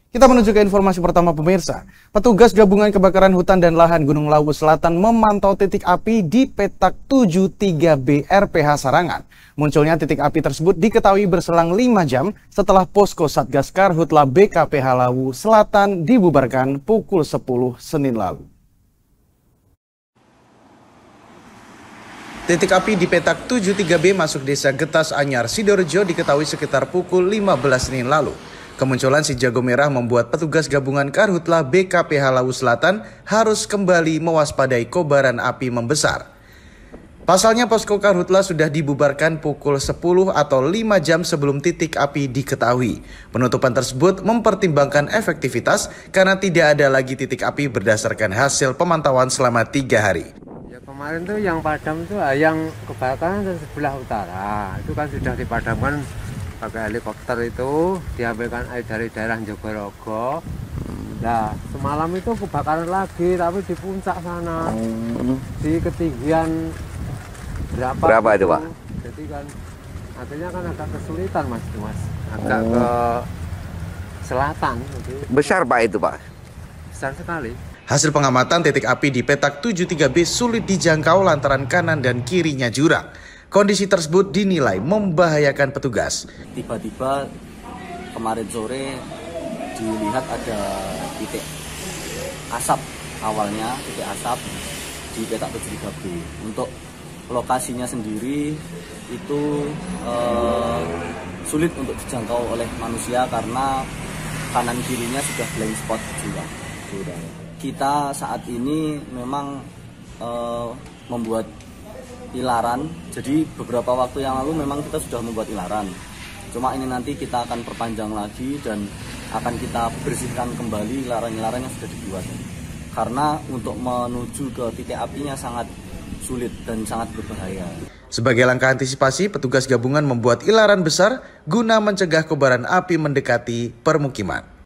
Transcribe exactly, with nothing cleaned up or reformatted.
Kita menuju ke informasi pertama pemirsa. Petugas gabungan kebakaran hutan dan lahan Gunung Lawu Selatan memantau titik api di petak tujuh tiga B R P H Sarangan. Munculnya titik api tersebut diketahui berselang lima jam setelah posko Satgas Karhutla B K P H Lawu Selatan dibubarkan pukul sepuluh Senin lalu. Titik api di petak tujuh tiga B masuk desa Getas Anyar, Sidorejo diketahui sekitar pukul lima belas Senin lalu. Kemunculan si jago merah membuat petugas gabungan Karhutla B K P H Lawu Selatan harus kembali mewaspadai kobaran api membesar. Pasalnya posko Karhutla sudah dibubarkan pukul sepuluh atau lima jam sebelum titik api diketahui. Penutupan tersebut mempertimbangkan efektivitas karena tidak ada lagi titik api berdasarkan hasil pemantauan selama tiga hari. Ya, kemarin tuh yang padam tuh yang kebakaran di sebelah utara, itu kan sudah dipadamkan pakai helikopter, itu diambilkan air dari daerah Jogorogo. Nah, semalam itu kebakaran lagi tapi di puncak sana, di ketinggian berapa, berapa itu, Pak? Jadi kan artinya kan agak kesulitan mas, mas agak ke selatan. Jadi besar Pak itu, Pak? Besar sekali. Hasil pengamatan titik api di petak tujuh tiga B sulit dijangkau lantaran kanan dan kirinya jurang. Kondisi tersebut dinilai membahayakan petugas. Tiba-tiba kemarin sore dilihat ada titik asap, awalnya titik asap di petak tujuh tiga B. Untuk lokasinya sendiri itu eh, sulit untuk dijangkau oleh manusia karena kanan kirinya sudah blind spot juga. Kita saat ini memang eh, membuat ilaran, jadi beberapa waktu yang lalu memang kita sudah membuat ilaran. Cuma ini nanti kita akan perpanjang lagi dan akan kita bersihkan kembali ilaran-ilaran yang sudah dibuat. Karena untuk menuju ke titik apinya sangat sulit dan sangat berbahaya. Sebagai langkah antisipasi, petugas gabungan membuat ilaran besar guna mencegah kobaran api mendekati permukiman.